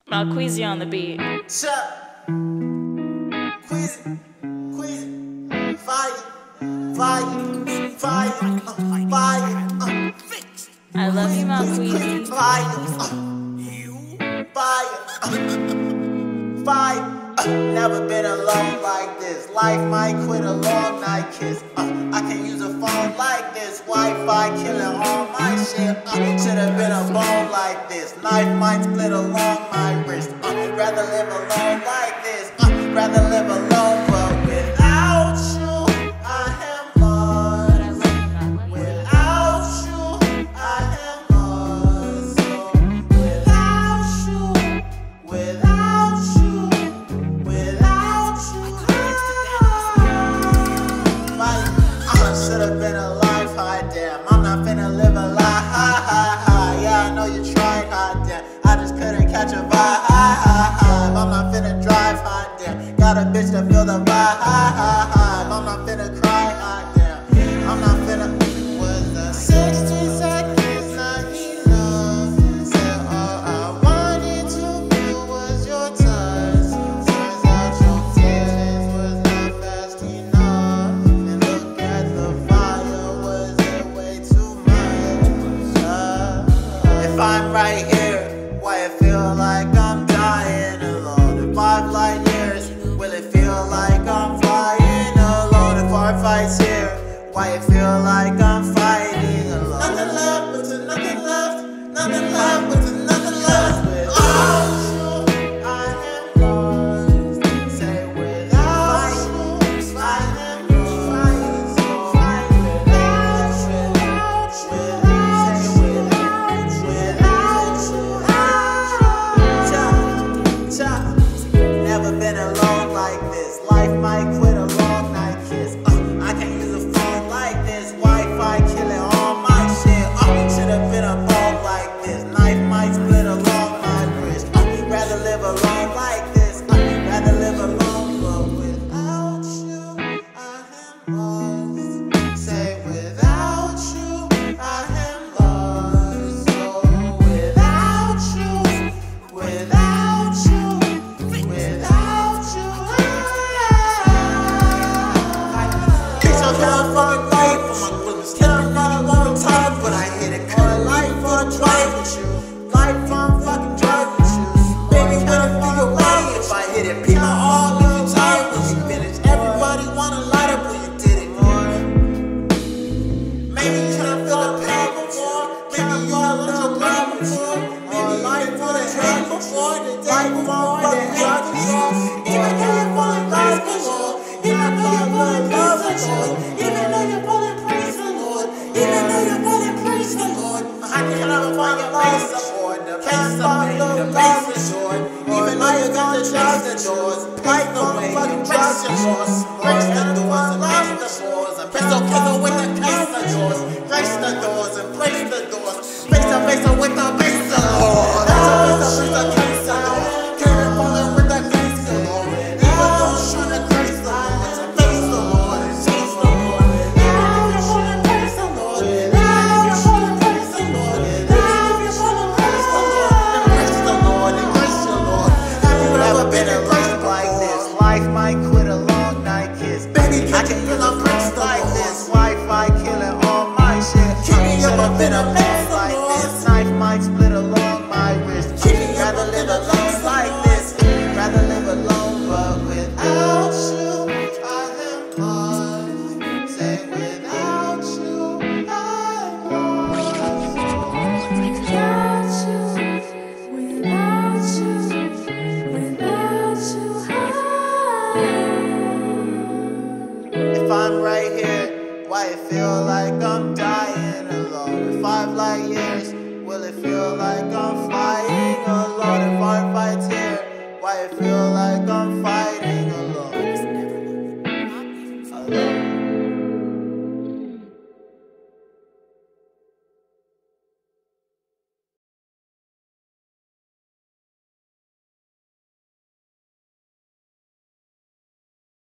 Malqueezy on the beat. Chuck, Queasy, fire, fire, fire, fire, I love you, Malqueezy. Fire, fire. Never been alone like this. Life might quit a long night kiss. I can use a phone like this. Wi-Fi killing all my shit. Should've been a bone like this. Knife might split along my wrist. Rather live alone like this. Rather live alone, but without you, I am lost. Without you, I am lost. So without you, without you, without you, I should've been alive, high damn. I'm not finna live a lie, high, high, high. Yeah, I know you tried, high damn. I just couldn't catch a vibe, high, high, high. I'm not finna drive, high damn. Got a bitch to feel the vibe, high, high, high. I'm not finna cry, high damn. I'm not finna. Was the 60 seconds not enough? Said all I wanted to feel was your touch. Turns out your feelings was not fast enough. And look at the fire, was it way too much? If I'm right here, why it feel like I'm dying alone? In 5 light years, will it feel like I'm flying alone? If our fight's here, why it feel like I'm fighting alone? Nothing left but to nothing left, nothing left but to nothing left. Without you, I am lost. Say without you, I am lost. Without you, never been alone like this. Life might quit a long night kiss. I can't use a phone like this. Wi-Fi killing all my shit. Should've been a bone like this. Knife might split along my wrist. Rather live alone like this. Rather live alone, but without you, I am lost. Say without you, I am lost. So without you, without you, without you, so now fucking life for my goodness. Can't find a long time, but I hit it. Call it life for a drive with you. Life for fucking drive with you. Baby, when I feel your way, if I hit it, people all leave you tired when you finish. Everybody wanna light up when you did it, boy. Maybe you can't feel the pain before. Maybe you all let your brain before. Maybe life for the drug before. The day before the drug before. Even though you're falling lies before. Even though you're falling love before. Even though you're falling praise the Lord. Even though you're falling praise the Lord. I cannot find your face support. The can't find the face assured. Even though you got the jobs and doors. Life don't fucking breaks your doors. Breaks the doors.